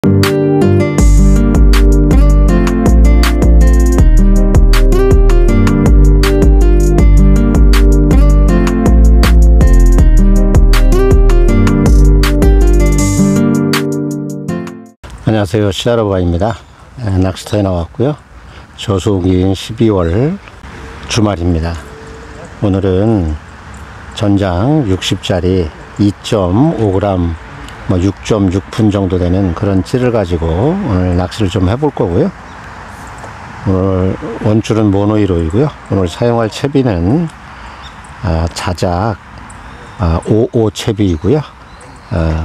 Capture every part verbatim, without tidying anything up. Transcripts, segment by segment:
안녕하세요, 시다로바입니다. 낚시터에 나왔고요. 저수오기인 십이월 주말입니다. 오늘은 전장 육십 짜리 이 점 오 그램 뭐 육 점 육 푼 정도 되는 그런 찌를 가지고 오늘 낚시를 좀 해볼 거고요. 오늘 원줄은 모노일호이고요. 오늘 사용할 채비는 아, 자작 아, 오십오 채비이고요. 아,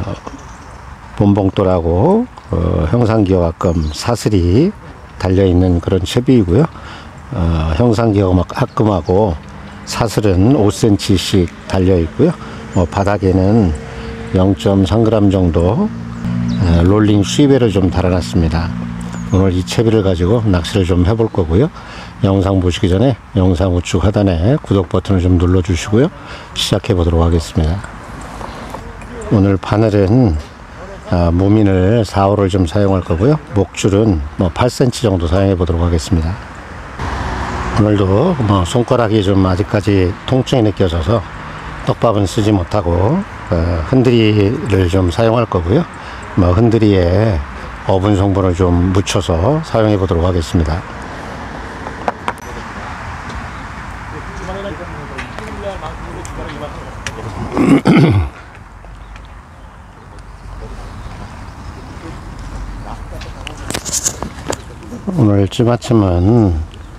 본봉돌하고 어, 형상기어가끔 사슬이 달려있는 그런 채비이고요. 어, 형상기어가끔하고 사슬은 오 센티미터씩 달려있고요. 뭐 바닥에는 영 점 삼 그램 정도 어, 롤링 수입배를 좀 달아놨습니다. 오늘 이 채비를 가지고 낚시를 좀 해볼 거고요. 영상 보시기 전에 영상 우측 하단에 구독 버튼을 좀 눌러주시고요. 시작해 보도록 하겠습니다. 오늘 바늘은 아, 무민을 사 호를 좀 사용할 거고요. 목줄은 뭐 팔 센티미터 정도 사용해 보도록 하겠습니다. 오늘도 뭐 손가락이 좀 아직까지 통증이 느껴져서 떡밥은 쓰지 못하고 어, 흔들이를 좀 사용할 거고요. 뭐 흔들이에 어분 성분을 좀 묻혀서 사용해 보도록 하겠습니다. 오늘 찌마침은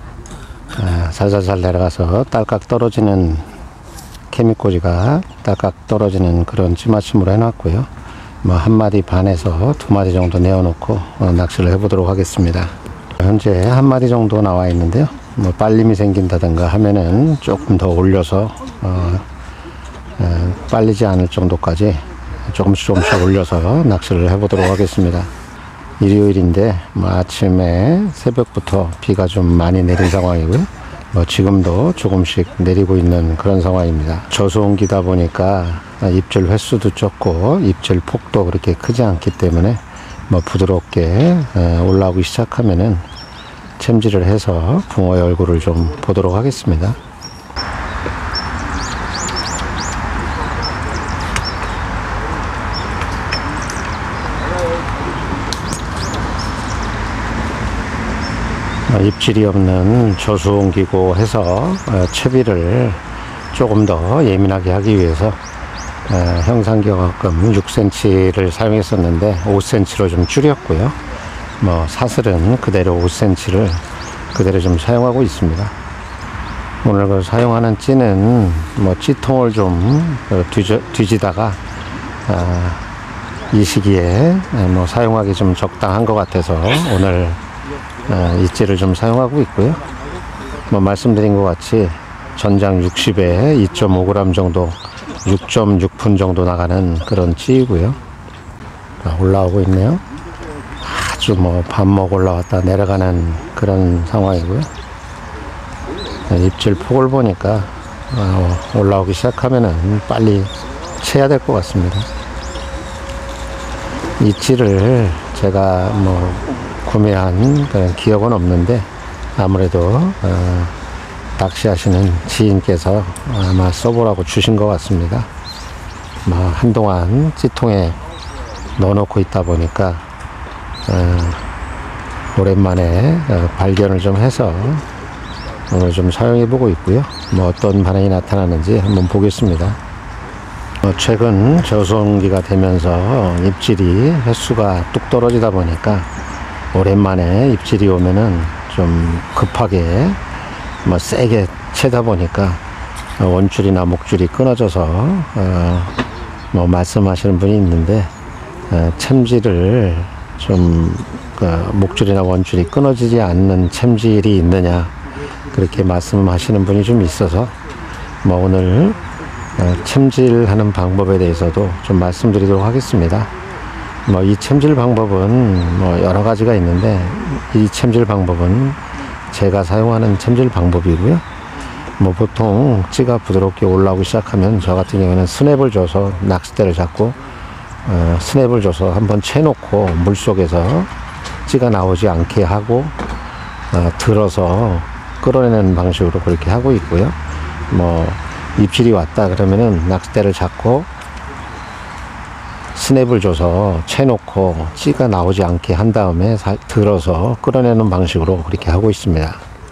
살살살 내려가서 딸깍 떨어지는 케미꼬지가 딸깍 떨어지는 그런 찌마침으로 해놨고요. 뭐 한 마디 반에서 두 마디 정도 내어놓고 어, 낚시를 해보도록 하겠습니다. 현재 한 마디 정도 나와 있는데요. 뭐 빨림이 생긴다든가 하면은 조금 더 올려서 어, 에, 빨리지 않을 정도까지 조금씩 조금씩 올려서 낚시를 해보도록 하겠습니다. 일요일인데 뭐 아침에 새벽부터 비가 좀 많이 내린 상황이고요. 뭐 지금도 조금씩 내리고 있는 그런 상황입니다. 저수온기다 보니까 입질 횟수도 적고 입질 폭도 그렇게 크지 않기 때문에 뭐 부드럽게 올라오기 시작하면은 챔질을 해서 붕어의 얼굴을 좀 보도록 하겠습니다. 입질이 없는 저수온기고 해서 채비를 조금 더 예민하게 하기 위해서 형상기어가끔 육 센티미터를 사용했었는데 오 센티미터로 좀 줄였고요. 뭐 사슬은 그대로 오 센티미터를 그대로 좀 사용하고 있습니다. 오늘 그 사용하는 찌는 뭐 찌통을 좀 뒤져, 뒤지다가 아, 이 시기에 뭐 사용하기 좀 적당한 것 같아서 오늘 아, 이 찌를 좀 사용하고 있고요. 뭐 말씀드린 것 같이 전장 육십에 이 점 오 그램 정도 육 점 육 푼 정도 나가는 그런 찌이고요. 아, 올라오고 있네요. 아주 뭐 반목 올라왔다 내려가는 그런 상황이고요. 아, 입질 폭을 보니까 아, 올라오기 시작하면은 빨리 채야 될 것 같습니다. 이 찌를 제가 뭐 구매한 그런 기억은 없는데 아무래도 어, 낚시하시는 지인께서 아마 써보라고 주신 것 같습니다. 뭐 한동안 찌통에 넣어놓고 있다 보니까 어, 오랜만에 어, 발견을 좀 해서 오늘 좀 사용해 보고 있고요. 뭐 어떤 반응이 나타나는지 한번 보겠습니다. 어, 최근 저수온기가 되면서 입질이 횟수가 뚝 떨어지다 보니까 오랜만에 입질이 오면은 좀 급하게 뭐 세게 채다 보니까 원줄이나 목줄이 끊어져서 어 뭐 말씀하시는 분이 있는데 어 챔질을 좀 그 목줄이나 원줄이 끊어지지 않는 챔질이 있느냐 그렇게 말씀하시는 분이 좀 있어서 뭐 오늘 어 챔질하는 방법에 대해서도 좀 말씀드리도록 하겠습니다. 뭐 이 챔질 방법은 뭐 여러 가지가 있는데 이 챔질 방법은 제가 사용하는 챔질 방법이고요. 뭐 보통 찌가 부드럽게 올라오기 시작하면 저 같은 경우는 스냅을 줘서 낚싯대를 잡고 어, 스냅을 줘서 한번 채놓고 물속에서 찌가 나오지 않게 하고 어, 들어서 끌어내는 방식으로 그렇게 하고 있고요. 뭐 입질이 왔다 그러면은 낚싯대를 잡고 스냅을 줘서 채놓고 찌가 나오지 않게 한 다음에 사, 들어서 끌어내는 방식으로 그렇게 하고 있습니다.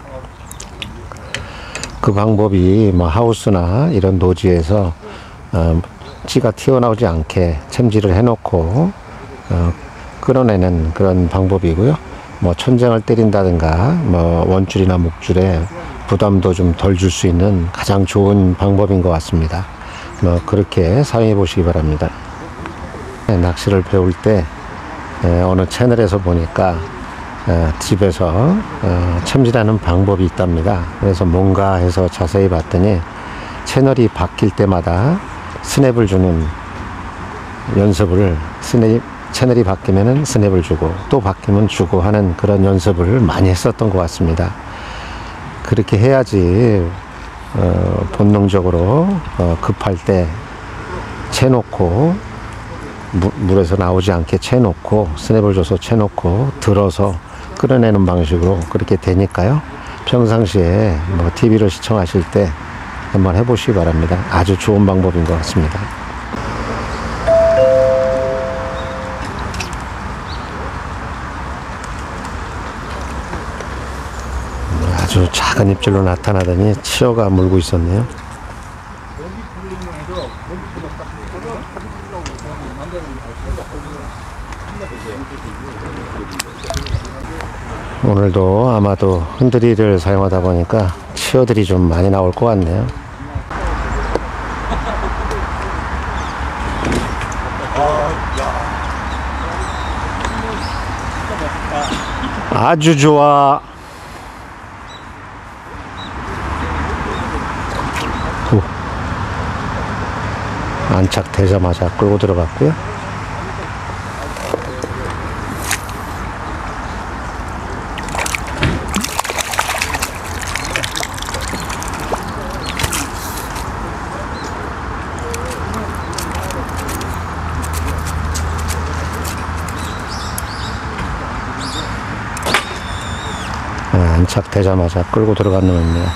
그 방법이 뭐 하우스나 이런 노지에서 어, 찌가 튀어나오지 않게 챔질을 해놓고 어, 끌어내는 그런 방법이고요. 뭐 천장을 때린다든가 뭐 원줄이나 목줄에 부담도 좀 덜 줄 수 있는 가장 좋은 방법인 것 같습니다. 뭐 그렇게 사용해 보시기 바랍니다. 낚시를 배울 때 에, 어느 채널에서 보니까 에, 집에서 어, 챔질하는 방법이 있답니다. 그래서 뭔가 해서 자세히 봤더니 채널이 바뀔 때마다 스냅을 주는 연습을 스냅, 채널이 바뀌면은 스냅을 주고 또 바뀌면 주고 하는 그런 연습을 많이 했었던 것 같습니다. 그렇게 해야지 어, 본능적으로 어, 급할 때 채놓고 무, 물에서 나오지 않게 채놓고 스냅을 줘서 채놓고 들어서 끌어내는 방식으로 그렇게 되니까요. 평상시에 뭐 티비를 시청하실 때 한번 해보시기 바랍니다. 아주 좋은 방법인 것 같습니다. 아주 작은 입질로 나타나더니 치어가 물고 있었네요. 오늘도 아마도 흔들이를 사용하다 보니까 치어들이 좀 많이 나올 것 같네요. 아주 좋아. 후. 안착되자마자 끌고 들어갔고요. 안착되자마자 끌고 들어간 놈이네요.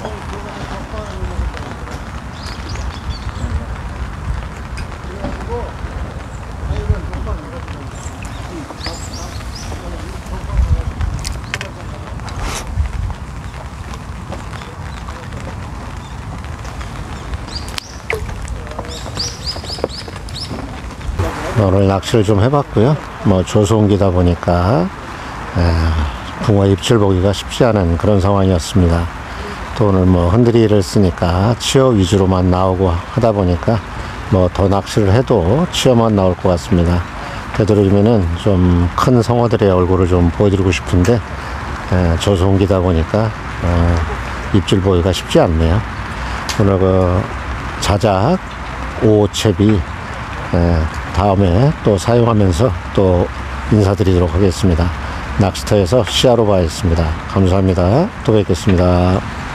오늘 낚시를 좀 해봤고요. 뭐 조수온기다 보니까 에, 붕어 입질 보기가 쉽지 않은 그런 상황이었습니다. 또 오늘 뭐 흔들이를 쓰니까 치어 위주로만 나오고 하다 보니까 뭐 더 낚시를 해도 치어만 나올 것 같습니다. 되도록이면은 좀 큰 성어들의 얼굴을 좀 보여드리고 싶은데 에, 조수온기다 보니까 어, 입질 보기가 쉽지 않네요. 오늘 그 자작 오채비 에, 다음에 또 사용하면서 또 인사드리도록 하겠습니다. 낚시터에서 시야로 봐야겠습니다. 감사합니다. 또 뵙겠습니다.